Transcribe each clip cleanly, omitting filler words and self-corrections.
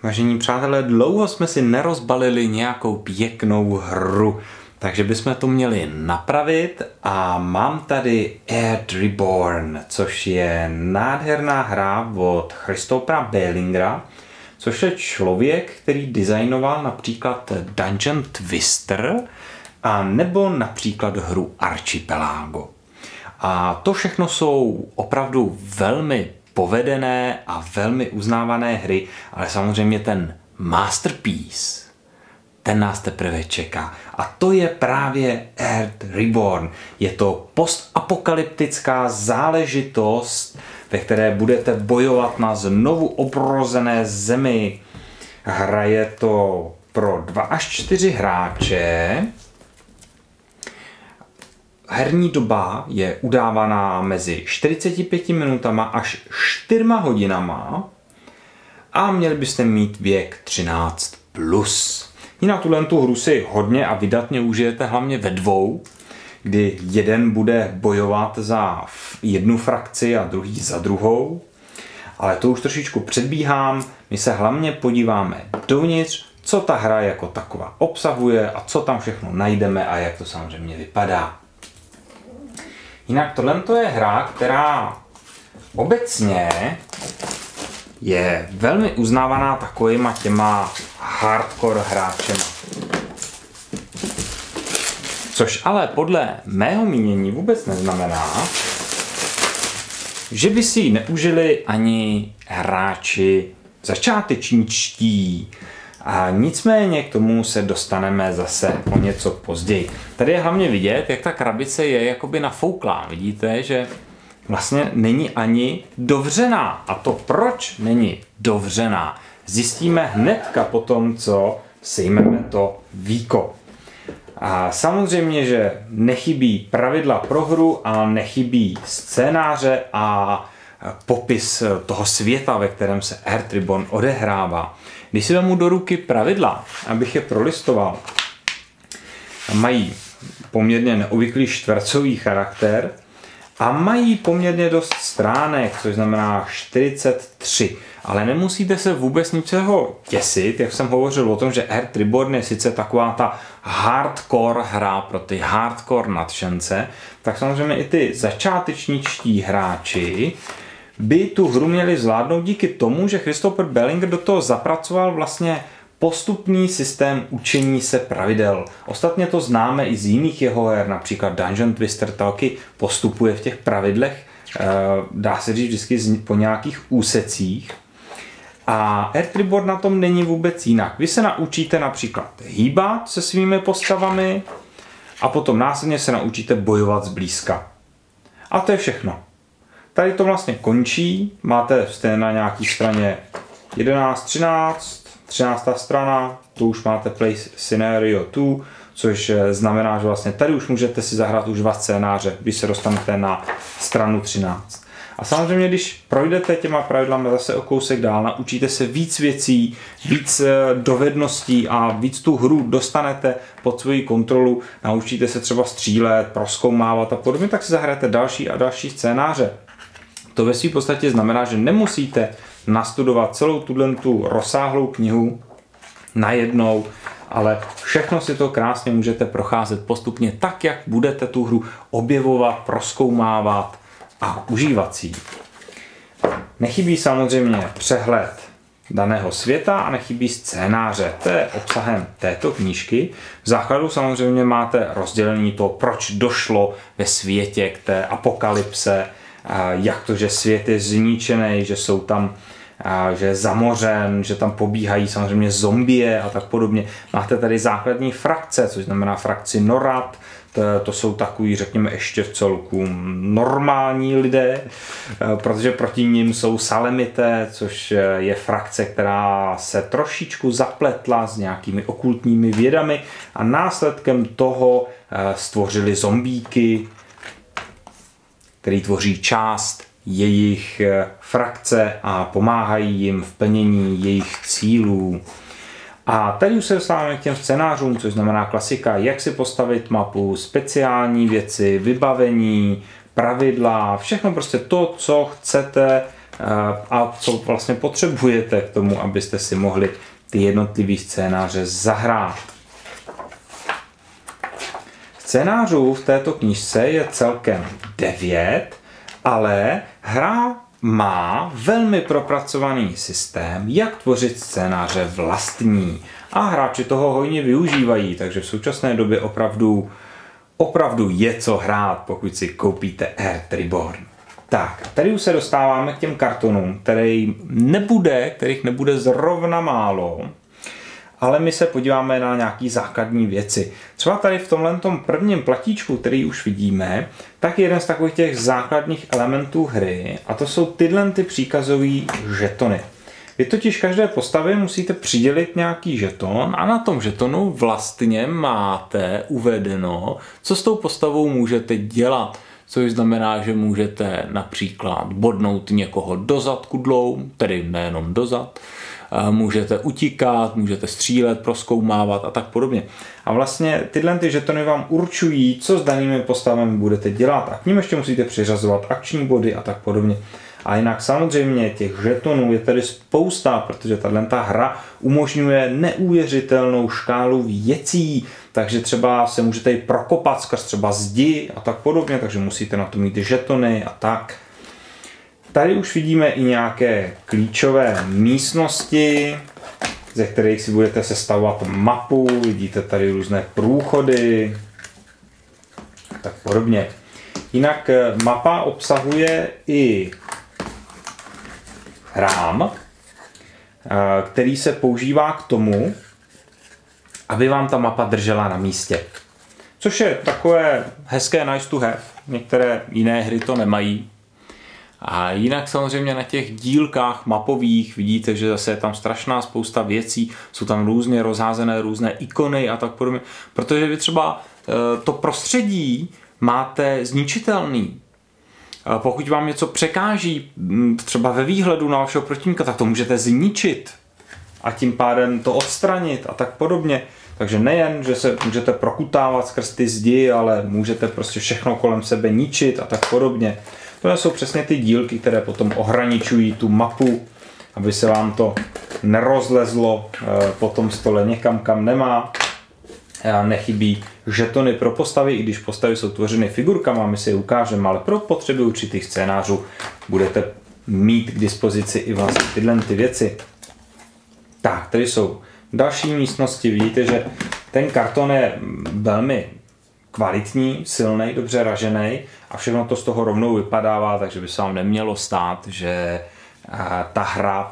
Vážení přátelé, dlouho jsme si nerozbalili nějakou pěknou hru, takže bychom to měli napravit a mám tady Earth Reborn, což je nádherná hra od Christophera Bellingera, což je člověk, který designoval například Dungeon Twister a nebo například hru Archipelago. A to všechno jsou opravdu velmi povedené a velmi uznávané hry, ale samozřejmě ten masterpiece, ten nás teprve čeká. A to je právě Earth Reborn. Je to postapokalyptická záležitost, ve které budete bojovat na znovu obrozené zemi. Hraje to pro 2 až 4 hráče. Herní doba je udávaná mezi 45 minutama až 4 hodinama a měli byste mít věk 13+. Jinak tu hru si hodně a vydatně užijete hlavně ve dvou, kdy jeden bude bojovat za jednu frakci a druhý za druhou. Ale to už trošičku předbíhám, my se hlavně podíváme dovnitř, co ta hra jako taková obsahuje a co tam všechno najdeme a jak to samozřejmě vypadá. Jinak tohle je hra, která obecně je velmi uznávaná takovýma těma hardcore hráčema. Což ale podle mého mínění vůbec neznamená, že by si ji neužili ani hráči začátečničtí. A nicméně k tomu se dostaneme zase o něco později. Tady je hlavně vidět, jak ta krabice je jakoby nafouklá. Vidíte, že vlastně není ani dovřená. A to proč není dovřená, zjistíme hnedka po tom, co sejmeme to víko. A samozřejmě, že nechybí pravidla pro hru a nechybí scénáře a popis toho světa, ve kterém se Earth Reborn odehrává. Když si vezmu do ruky pravidla, abych je prolistoval, mají poměrně neobvyklý čtvercový charakter a mají poměrně dost stránek, což znamená 43. Ale nemusíte se vůbec ničeho těsit, jak jsem hovořil o tom, že Earth Reborn je sice taková ta hardcore hra pro ty hardcore nadšence, tak samozřejmě i ty začátečničtí hráči by tu hru měli zvládnout díky tomu, že Christopher Bellinger do toho zapracoval vlastně postupný systém učení se pravidel. Ostatně to známe i z jiných jeho her, například Dungeon Twister taky postupuje v těch pravidlech, dá se říct vždycky po nějakých úsecích. A Earth Reborn na tom není vůbec jinak. Vy se naučíte například hýbat se svými postavami a potom následně se naučíte bojovat zblízka. A to je všechno. Tady to vlastně končí, jste na nějaký straně 11, 13. strana, tu už máte Play Scenario 2, což znamená, že vlastně tady už můžete si zahrát už 2 scénáře, když se dostanete na stranu 13. A samozřejmě, když projdete těma pravidlami zase o kousek dál, naučíte se víc věcí, víc dovedností a víc tu hru dostanete pod svoji kontrolu, naučíte se třeba střílet, prozkoumávat a podobně, tak si zahrajete další a další scénáře. To ve své podstatě znamená, že nemusíte nastudovat celou tu rozsáhlou knihu najednou, ale všechno si to krásně můžete procházet postupně tak, jak budete tu hru objevovat, prozkoumávat a užívat si. Nechybí samozřejmě přehled daného světa a nechybí scénáře. To je obsahem této knížky. V základu samozřejmě máte rozdělení toho, proč došlo ve světě k té apokalypse, jak to, že svět je zničený, že jsou tam, že je zamořen, že tam pobíhají samozřejmě zombie a tak podobně. Máte tady základní frakce, což znamená frakci Norad, to jsou takový, řekněme, ještě v celku normální lidé, protože proti nim jsou Salemité, což je frakce, která se trošičku zapletla s nějakými okultními vědami a následkem toho stvořili zombíky, který tvoří část jejich frakce a pomáhají jim v plnění jejich cílů. A tady už se dostáváme k těm scénářům, což znamená klasika, jak si postavit mapu, speciální věci, vybavení, pravidla, všechno prostě to, co chcete a co vlastně potřebujete k tomu, abyste si mohli ty jednotlivé scénáře zahrát. Scénářů v této knížce je celkem 9, ale hra má velmi propracovaný systém, jak tvořit scénáře vlastní. A hráči toho hojně využívají, takže v současné době opravdu je co hrát, pokud si koupíte Earth Reborn. Tak, tady už se dostáváme k těm kartonům, kterých nebude zrovna málo, ale my se podíváme na nějaký základní věci. Třeba tady v tomhletom prvním platíčku, který už vidíme, tak je jeden z takových těch základních elementů hry a to jsou tyhle příkazové žetony. Vy totiž každé postavě musíte přidělit nějaký žeton a na tom žetonu vlastně máte uvedeno, co s tou postavou můžete dělat. Což znamená, že můžete například bodnout někoho do zadku dlou, tedy nejenom do zad, můžete utíkat, můžete střílet, prozkoumávat a tak podobně. A vlastně tyhle žetony vám určují, co s danými postavami budete dělat a k ním ještě musíte přiřazovat akční body a tak podobně. A jinak samozřejmě těch žetonů je tady spousta, protože tato hra umožňuje neuvěřitelnou škálu věcí, takže třeba se můžete i prokopat skrz třeba zdi a tak podobně, takže musíte na to mít žetony a tak. Tady už vidíme i nějaké klíčové místnosti, ze kterých si budete sestavovat mapu, vidíte tady různé průchody a tak podobně. Jinak mapa obsahuje i rám, který se používá k tomu, aby vám ta mapa držela na místě. Což je takové hezké nice to have. Některé jiné hry to nemají. A jinak samozřejmě na těch dílkách mapových vidíte, že zase je tam strašná spousta věcí, jsou tam různě rozházené různé ikony a tak podobně. Protože vy třeba to prostředí máte zničitelný. Pokud vám něco překáží, třeba ve výhledu na vašeho protivníka, tak to můžete zničit a tím pádem to odstranit a tak podobně. Takže nejen, že se můžete prokutávat skrz ty zdi, ale můžete prostě všechno kolem sebe ničit a tak podobně. To jsou přesně ty dílky, které potom ohraničují tu mapu, aby se vám to nerozlezlo po tom stole někam, kam nemá. Nechybí žetony pro postavy, i když postavy jsou tvořeny figurkama, my si je ukážeme, ale pro potřeby určitých scénářů budete mít k dispozici i vlastně tyhle ty věci. Tak, tady jsou další místnosti, vidíte, že ten karton je velmi kvalitní, silný, dobře ražený a všechno to z toho rovnou vypadává, takže by se vám nemělo stát, že ta hra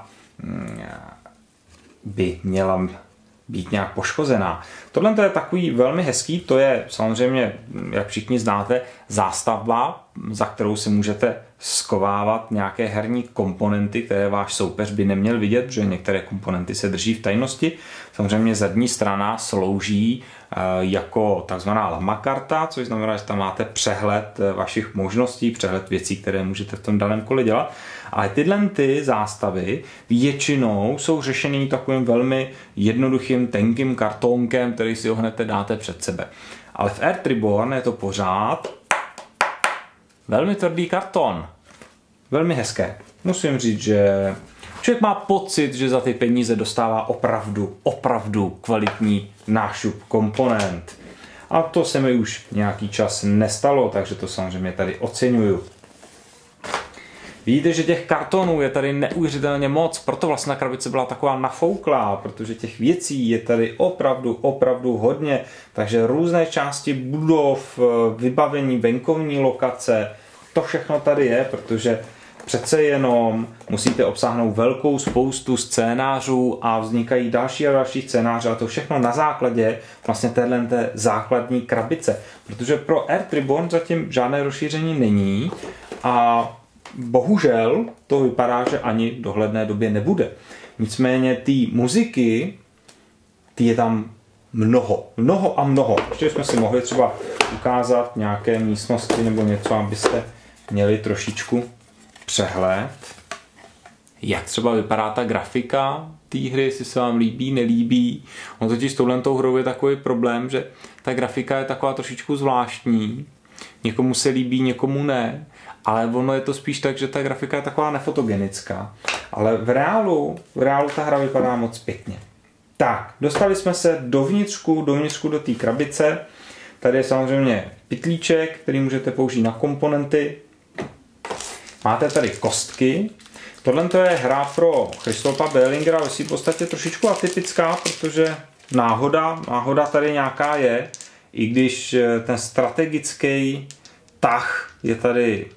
by měla být nějak poškozená. Tohle je takový velmi hezký, to je samozřejmě, jak všichni znáte, zástavba, za kterou si můžete skovávat nějaké herní komponenty, které váš soupeř by neměl vidět, protože některé komponenty se drží v tajnosti. Samozřejmě zadní strana slouží jako takzvaná lama karta, což znamená, že tam máte přehled vašich možností, přehled věcí, které můžete v tom daném kole dělat. Ale tyhle ty zástavy většinou jsou řešený takovým velmi jednoduchým, tenkým kartónkem, který si ho hned dáte před sebe. Ale v Earth Reborn je to pořád velmi tvrdý karton. Velmi hezké. Musím říct, že člověk má pocit, že za ty peníze dostává opravdu kvalitní nášup komponent. A to se mi už nějaký čas nestalo, takže to samozřejmě tady oceňuju. Vidíte, že těch kartonů je tady neuvěřitelně moc, proto vlastně na krabice byla taková nafouklá, protože těch věcí je tady opravdu hodně, takže různé části budov, vybavení, venkovní lokace, to všechno tady je, protože přece jenom musíte obsáhnout velkou spoustu scénářů a vznikají další a další scénáře a to všechno na základě vlastně téhle základní krabice, protože pro Earth Reborn zatím žádné rozšíření není a bohužel to vypadá, že ani v dohledné době nebude. Nicméně ty muziky, ty je tam mnoho. Ještě jsme si mohli třeba ukázat nějaké místnosti nebo něco, abyste měli trošičku přehled, jak třeba vypadá ta grafika té hry, jestli se vám líbí, nelíbí. On totiž s touhletou hrou je takový problém, že ta grafika je taková trošičku zvláštní. Někomu se líbí, někomu ne, ale ono je to spíš tak, že ta grafika je taková nefotogenická. Ale v reálu ta hra vypadá moc pěkně. Tak, dostali jsme se dovnitřku do té krabice. Tady je samozřejmě pytlíček, který můžete použít na komponenty. Máte tady kostky. Tohle je hra pro Christofa Berlingera, je v podstatě trošičku atypická, protože náhoda tady nějaká je, i když ten strategický tah je tady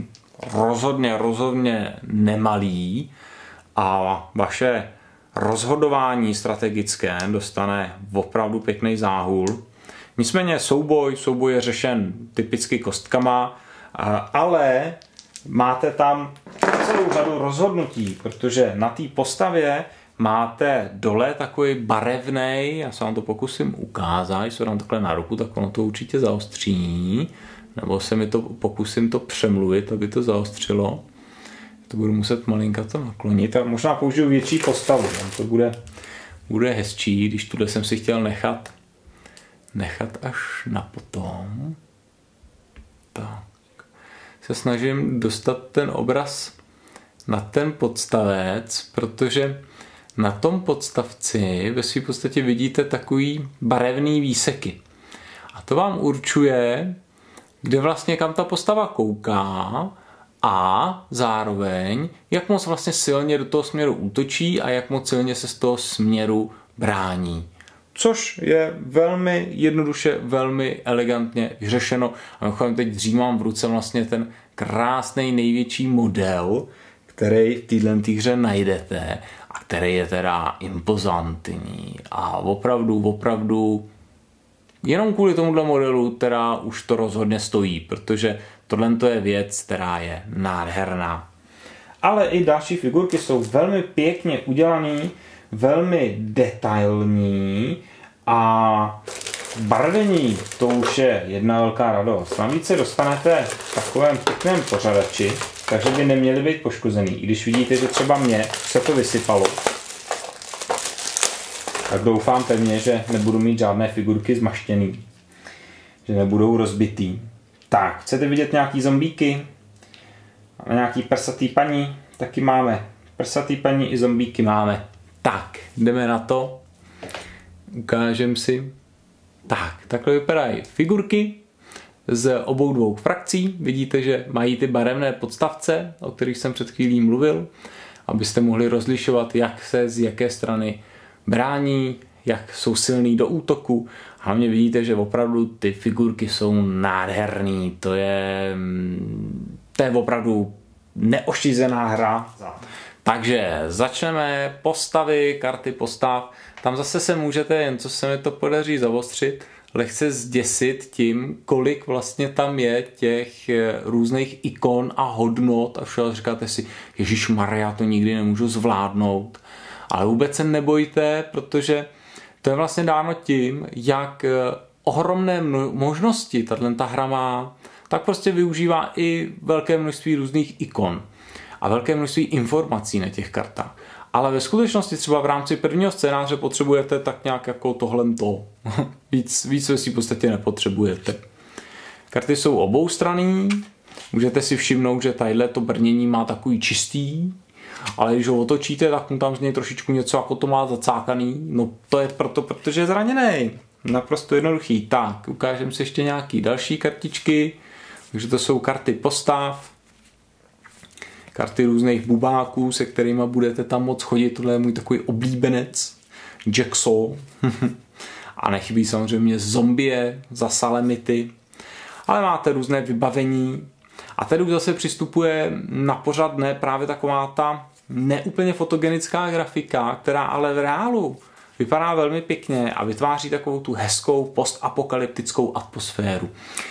rozhodně nemalý a vaše rozhodování strategické dostane opravdu pěkný záhul. Nicméně souboj je řešen typicky kostkama, ale máte tam celou řadu rozhodnutí, protože na té postavě máte dole takový barevný, já se vám to pokusím ukázat, když se dám takhle na ruku, tak ono to určitě zaostří, nebo pokusím to přemluvit, aby to zaostřilo. To budu muset malinka to naklonit a možná použiju větší postavu, to bude hezčí, když tuhle jsem si chtěl nechat až na potom. Tak. Se snažím dostat ten obraz na ten podstavec, protože na tom podstavci ve své podstatě vidíte takový barevný výseky. A to vám určuje, kde vlastně kam ta postava kouká a zároveň, jak moc vlastně silně do toho směru útočí a jak moc silně se z toho směru brání. Což je velmi jednoduše, velmi elegantně vyřešeno. A mimochodem teď dřímám v ruce vlastně ten krásný největší model, který v této hře najdete a který je teda impozantní a opravdu jenom kvůli tomuhle modelu teda už to rozhodně stojí, protože tohle je věc, která je nádherná. Ale i další figurky jsou velmi pěkně udělané, velmi detailní a barvení, to už je jedna velká radost. Navíc se dostanete v takovém pěkném pořadači, takže by neměly být poškozený. I když vidíte, že třeba mě se to vysypalo, tak doufám pevně, že nebudu mít žádné figurky zmaštěný, že nebudou rozbitý. Tak, chcete vidět nějaký zombíky? A nějaký prsatý paní? Taky máme. Prsatý paní i zombíky máme. Tak, jdeme na to. Ukážem si. Tak, takhle vypadají figurky z obou dvou frakcí. Vidíte, že mají ty barevné podstavce, o kterých jsem před chvílí mluvil, abyste mohli rozlišovat, jak se z jaké strany brání, jak jsou silný do útoku. Hlavně vidíte, že opravdu ty figurky jsou nádherný. To je opravdu neošizená hra. Takže začneme postavy, karty postav. Tam zase se můžete, jen co se mi to podaří zaostřit, lehce zděsit tím, kolik vlastně tam je těch různých ikon a hodnot a všeho. Říkáte si, ježišmarja, to nikdy nemůžu zvládnout. Ale vůbec se nebojte, protože to je vlastně dáno tím, jak ohromné možnosti ta hra má, tak prostě využívá i velké množství různých ikon a velké množství informací na těch kartách. Ale ve skutečnosti třeba v rámci prvního scénáře potřebujete tak nějak jako tohleto. víc ve si v podstatě nepotřebujete. Karty jsou oboustranný, můžete si všimnout, že tadyhle to brnění má takový čistý, ale když ho otočíte, tak mu tam z něj trošičku něco jako to má zacákaný. No to je protože je zraněný. Naprosto jednoduchý. Tak, ukážeme si ještě nějaký další kartičky. Takže to jsou karty postav, karty různých bubáků, se kterými budete tam moc chodit. Tohle je můj takový oblíbenec. Jacksaw. A nechybí samozřejmě zombie za salemity. Ale máte různé vybavení. A tady už zase přistupuje na pořad dne právě taková ta neúplně fotogenická grafika, která ale v reálu vypadá velmi pěkně a vytváří takovou tu hezkou postapokalyptickou atmosféru.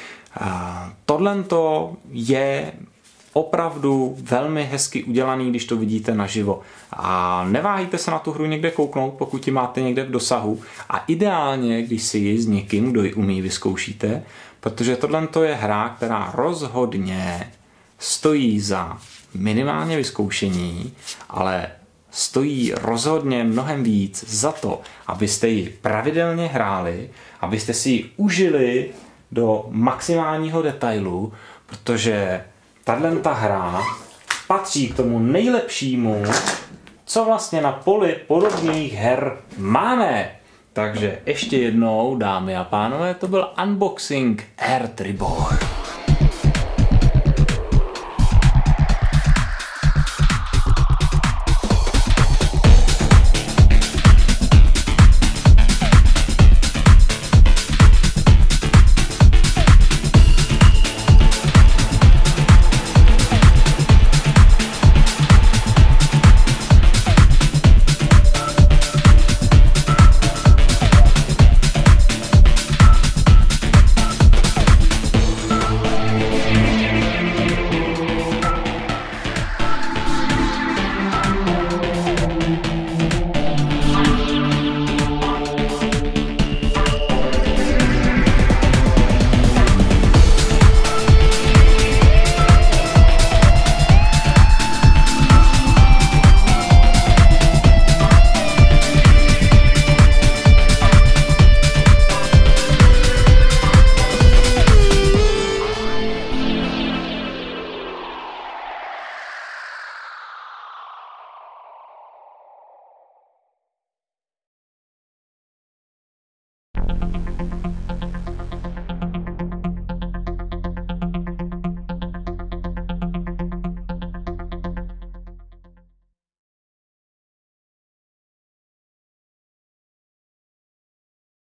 Tohle je opravdu velmi hezky udělaný, když to vidíte naživo. A neváhejte se na tu hru někde kouknout, pokud ji máte někde v dosahu. A ideálně, když si ji s někým, kdo ji umí, vyzkoušíte, protože tohle je hra, která rozhodně stojí za minimálně vyzkoušení, ale stojí rozhodně mnohem víc za to, abyste ji pravidelně hráli, abyste si ji užili do maximálního detailu, protože tato hra patří k tomu nejlepšímu, co vlastně na poli podobných her máme. Takže ještě jednou, dámy a pánové, to byl unboxing Air Tribor.